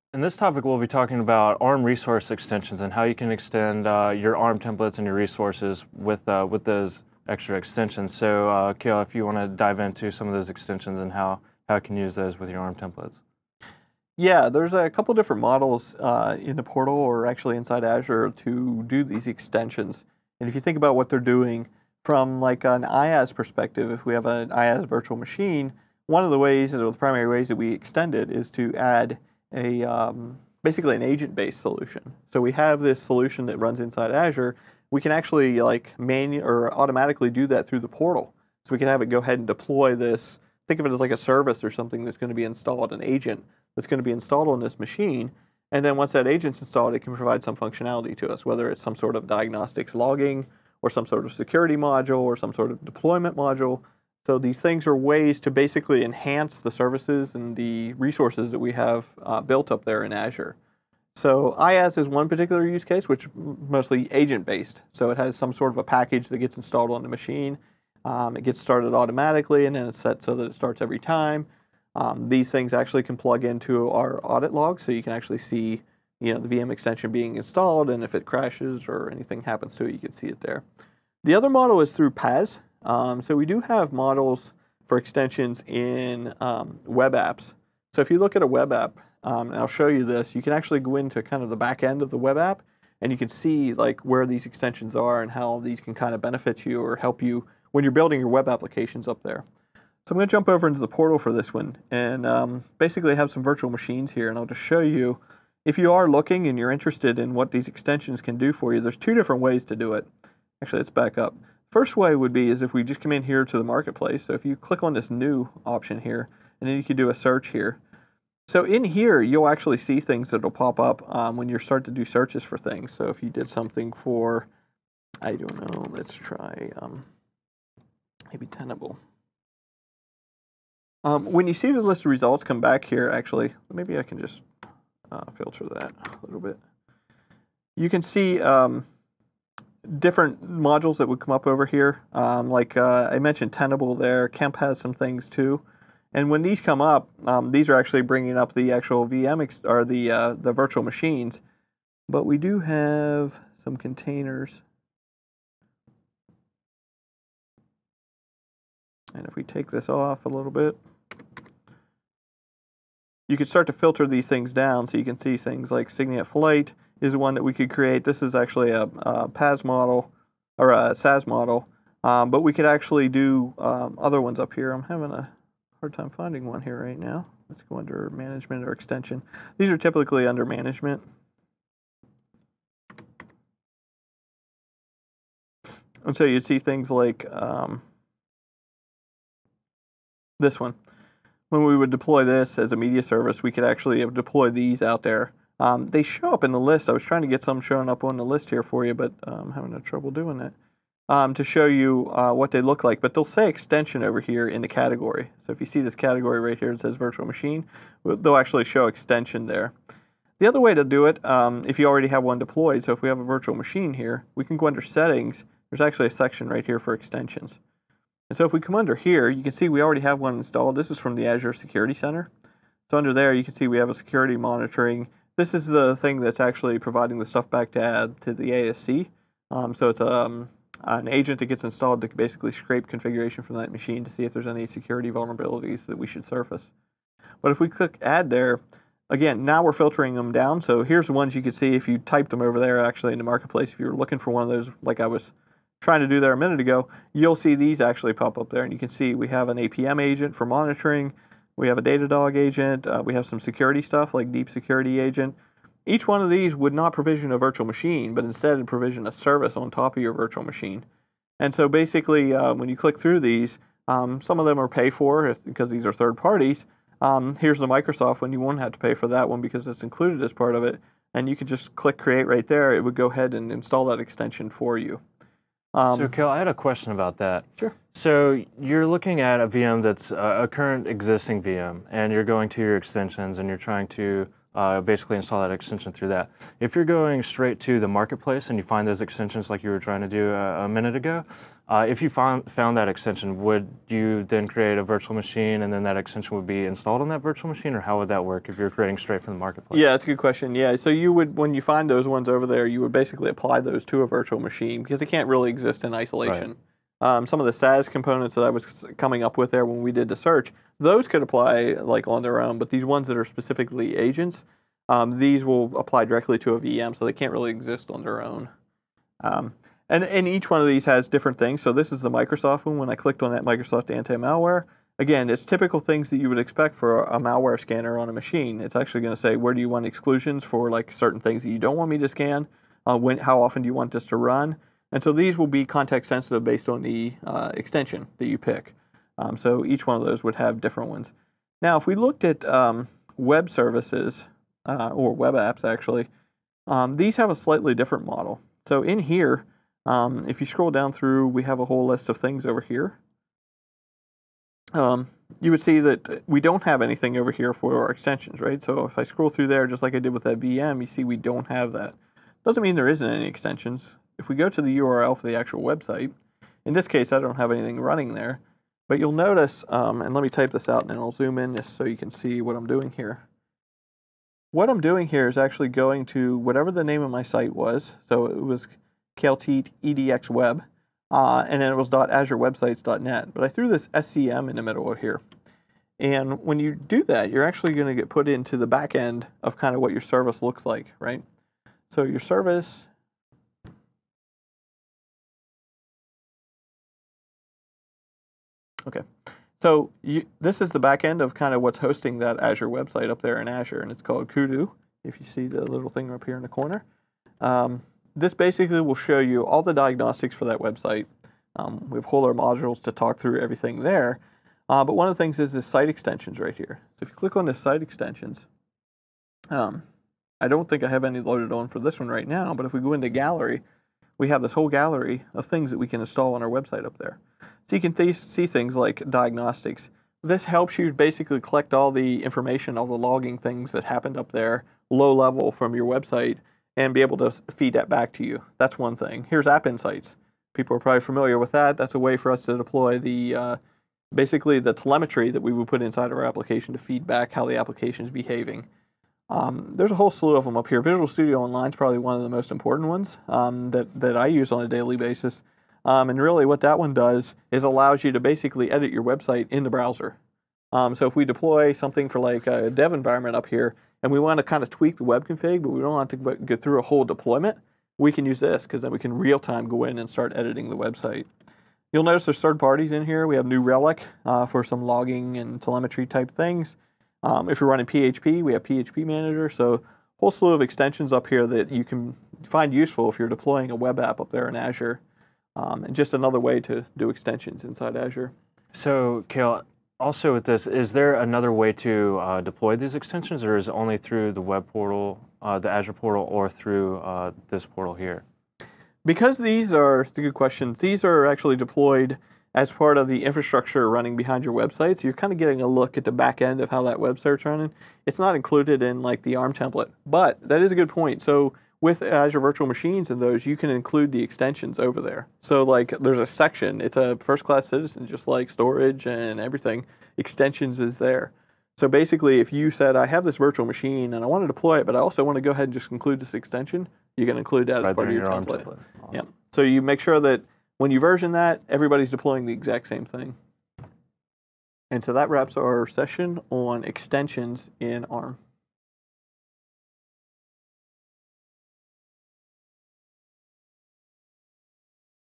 In this topic, we'll be talking about ARM resource extensions and how you can extend your ARM templates and your resources with those extra extensions. So, Kale, if you want to dive into some of those extensions and how you can use those with your ARM templates. Yeah, there's a couple different models in the portal or actually inside Azure to do these extensions. And if you think about what they're doing from like an IaaS perspective, if we have an IaaS virtual machine, one of the ways, or the primary ways that we extend it is to add a basically an agent-based solution. So we have this solution that runs inside Azure. We can actually like or automatically do that through the portal. So we can have it go ahead and deploy this. Think of it as like a service or something that's going to be installed, an agent that's going to be installed on this machine. And then once that agent's installed, it can provide some functionality to us, whether it's some sort of diagnostics logging or some sort of security module or some sort of deployment module. So these things are ways to basically enhance the services and the resources that we have built up there in Azure. So IaaS is one particular use case, which mostly agent-based. So it has some sort of a package that gets installed on the machine. It gets started automatically, and then it's set so that it starts every time. These things actually can plug into our audit log, so you can actually see, the VM extension being installed, and if it crashes or anything happens to it, you can see it there. The other model is through PaaS. So we do have models for extensions in web apps. So if you look at a web app, and I'll show you this, you can actually go into kind of the back end of the web app, and you can see like where these extensions are and how these can kind of benefit you or help you when you're building your web applications up there. So I'm going to jump over into the portal for this one and basically have some virtual machines here, and I'll just show you, if you are looking and you're interested in what these extensions can do for you, there's two different ways to do it. Actually, let's back up. First way would be is if we just come in here to the marketplace. So if you click on this new option here, and then you can do a search here. So in here, you'll actually see things that will pop up when you start to do searches for things. So if you did something for, I don't know, let's try maybe Tenable. When you see the list of results come back here, actually, maybe I can just filter that a little bit. You can see different modules that would come up over here. I mentioned Tenable there. Kemp has some things too. And when these come up, these are actually bringing up the actual VM or the virtual machines. But we do have some containers. And if we take this off a little bit, you could start to filter these things down, so you can see things like Signet Flight is one that we could create. This is actually a PaaS model, or a SaaS model, but we could actually do other ones up here. I'm having a hard time finding one here right now. Let's go under Management or Extension. These are typically under Management. And so you'd see things like this one. When we would deploy this as a media service, we could actually deploy these out there. They show up in the list. I was trying to get some showing up on the list here for you, but I'm having no trouble doing that. To show you what they look like, but they'll say extension over here in the category. So if you see this category right here, it says virtual machine, they'll actually show extension there. The other way to do it, if you already have one deployed, so if we have a virtual machine here, we can go under settings. There's actually a section right here for extensions. And so if we come under here, you can see we already have one installed. This is from the Azure Security Center. So under there, you can see we have a security monitoring. This is the thing that's actually providing the stuff back to add to the ASC. So it's an agent that gets installed to basically scrape configuration from that machine to see if there's any security vulnerabilities that we should surface. But if we click add there, again, now we're filtering them down. So here's the ones you could see if you typed them over there actually in the marketplace. If you were looking for one of those, like I was trying to do there a minute ago, you'll see these actually pop up there. And you can see we have an APM agent for monitoring. We have a Datadog agent. We have some security stuff like Deep Security Agent. Each one of these would not provision a virtual machine, but instead provision a service on top of your virtual machine. And so basically, when you click through these, some of them are pay for because these are third parties. Here's the Microsoft one. You won't have to pay for that one because it's included as part of it. And you could just click create right there. It would go ahead and install that extension for you. So, Kel, I had a question about that. Sure. So you're looking at a VM that's a current existing VM, and you're going to your extensions, and you're trying to basically install that extension through that. If you're going straight to the marketplace and you find those extensions like you were trying to do a minute ago, If you found that extension, would you then create a virtual machine and then that extension would be installed on that virtual machine, or how would that work if you're creating straight from the marketplace? Yeah, that's a good question. Yeah, so you would, when you find those ones over there, you would basically apply those to a virtual machine because they can't really exist in isolation. Some of the SaaS components that I was coming up with there when we did the search, those could apply like on their own, but these ones that are specifically agents, these will apply directly to a VM, so they can't really exist on their own. And each one of these has different things. So this is the Microsoft one. When I clicked on that Microsoft anti-malware, again, it's typical things that you would expect for a malware scanner on a machine. It's actually going to say, where do you want exclusions for like certain things that you don't want me to scan? How often do you want this to run? And so these will be context sensitive based on the extension that you pick. So each one of those would have different ones. Now, if we looked at web services, or web apps actually, these have a slightly different model. So in here, if you scroll down through, we have a whole list of things over here. You would see that we don't have anything over here for our extensions, right? So if I scroll through there, just like I did with that VM, you see we don't have that. Doesn't mean there isn't any extensions. If we go to the URL for the actual website, in this case, I don't have anything running there, but you'll notice, and let me type this out and then I'll zoom in just so you can see what I'm doing here. What I'm doing here is actually going to whatever the name of my site was. So it was KLT EDX Web, and then it was .azurewebsites.net. But I threw this SCM in the middle of here. And when you do that, you're actually going to get put into the back end of kind of what your service looks like, right? So your service, okay. So this is the back end of kind of what's hosting that Azure website up there in Azure, and it's called Kudu, if you see the little thing up here in the corner. This basically will show you all the diagnostics for that website. We have whole other modules to talk through everything there. But one of the things is the site extensions right here. So if you click on the site extensions, I don't think I have any loaded on for this one right now, but if we go into gallery, we have this whole gallery of things that we can install on our website up there. So you can see things like diagnostics. This helps you basically collect all the information, all the logging things that happened up there, low level from your website, and be able to feed that back to you. That's one thing. Here's App Insights. People are probably familiar with that. That's a way for us to deploy the basically the telemetry that we would put inside of our application to feed back how the application is behaving. There's a whole slew of them up here. Visual Studio Online is probably one of the most important ones that I use on a daily basis. And really what that one does is allows you to basically edit your website in the browser. So if we deploy something for like a dev environment up here, and we want to kind of tweak the web config, but we don't want to go through a whole deployment, we can use this because then we can real time go in and start editing the website. You'll notice there's third parties in here. We have New Relic for some logging and telemetry type things. If you're running PHP, we have PHP Manager. So a whole slew of extensions up here that you can find useful if you're deploying a web app up there in Azure. And just another way to do extensions inside Azure. So, Cale, also with this, is there another way to deploy these extensions, or is it only through the web portal, the Azure portal, or through this portal here? Because these are, it's a good question, these are actually deployed as part of the infrastructure running behind your website, so you're kind of getting a look at the back end of how that website's running. It's not included in like the ARM template, but that is a good point. So with Azure Virtual Machines and those, you can include the extensions over there. So like there's a section, it's a first-class citizen, just like storage and everything. Extensions is there. So basically, if you said, I have this virtual machine and I want to deploy it, but I also want to go ahead and just include this extension, you can include that as part of your template. Awesome. Yeah. So you make sure that when you version that, everybody's deploying the exact same thing. And so that wraps our session on extensions in ARM.